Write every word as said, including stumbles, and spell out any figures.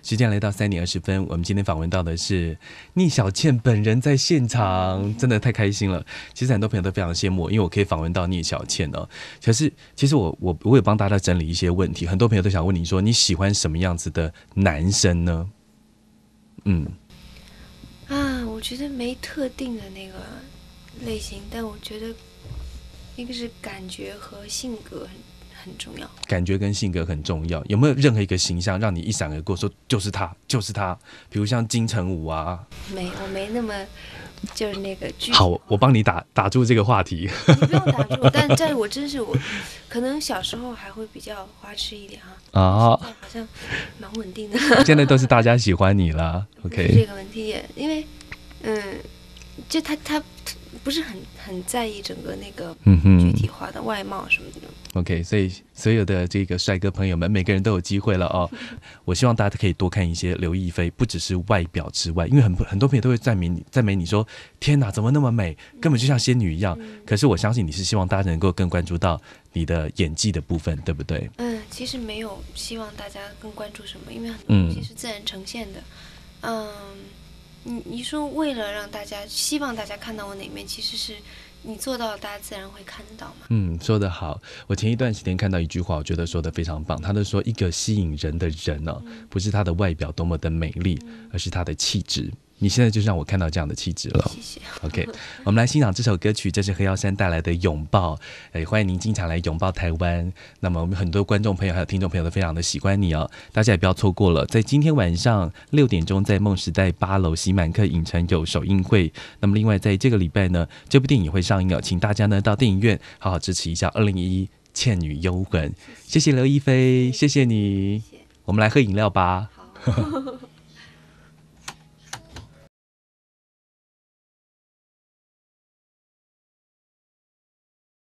时间来到三点二十分，我们今天访问到的是聂小倩本人在现场，真的太开心了。其实很多朋友都非常羡慕，因为我可以访问到聂小倩哦。可是其实我我我也帮大家整理一些问题，很多朋友都想问你说，你喜欢什么样子的男生呢？嗯， 啊，我觉得没特定的那个类型，但我觉得一个是感觉和性格很很重要。 感觉跟性格很重要，有没有任何一个形象让你一闪而过，说就是他，就是他？比如像金城武啊。 没，我没那么就是那个剧。 好，我帮你打打住这个话题。 你不用打住，但但是我真是我，可能小时候还会比较花痴一点哈。啊，好像蛮稳定的。 现在都是大家喜欢你啦。OK， 这个问题也因为，嗯，就他他不是很很在意整个那个具体化的外貌什么的。 OK， 所以所有的这个帅哥朋友们，每个人都有机会了哦。我希望大家可以多看一些刘亦菲，不只是外表之外，因为很很多朋友都会赞美你，赞美你说天哪，怎么那么美，根本就像仙女一样。嗯、可是我相信你是希望大家能够更关注到你的演技的部分，对不对？ 嗯，其实没有希望大家更关注什么，因为很多东西是自然呈现的。嗯，你你说为了让大家希望大家看到我哪一面，其实是。你做到了，大家自然会看到嘛。 嗯，说得好。我前一段时间看到一句话，我觉得说得非常棒。他就说，一个吸引人的人呢、哦，不是他的外表多么的美丽，而是他的气质。你现在就让我看到这样的气质了。 谢谢。 OK， 我们来欣赏这首歌曲，这是何耀珊带来的《拥抱》。哎，欢迎您经常来拥抱台湾。那么我们很多观众朋友还有听众朋友都非常的喜欢你哦，大家也不要错过了，在今天晚上六点钟，在梦时代八楼喜满客影城有首映会。那么另外在这个礼拜呢，这部电影会上映了，请大家呢到电影院好好支持一下二零一一倩女幽魂。谢谢刘亦菲，谢谢你。我们来喝饮料吧。好。